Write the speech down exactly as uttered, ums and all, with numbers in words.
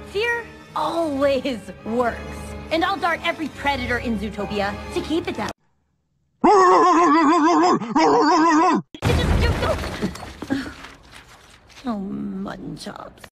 Fear always works. And I'll dart every predator in Zootopia to keep it that way. Oh, mutton chops.